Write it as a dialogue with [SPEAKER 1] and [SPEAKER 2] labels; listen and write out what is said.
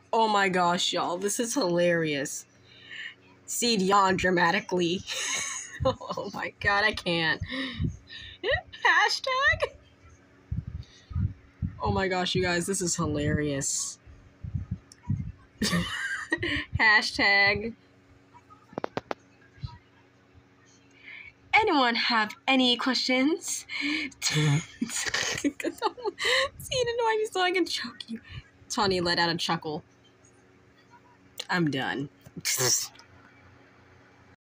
[SPEAKER 1] Oh my gosh, y'all. This is hilarious. Seed yawn dramatically. Oh my god, I can't. Hashtag. Oh my gosh, you guys, this is hilarious. Hashtag. Anyone have any questions? See, it annoying me so I can choke you. Tawny let out a chuckle. I'm done.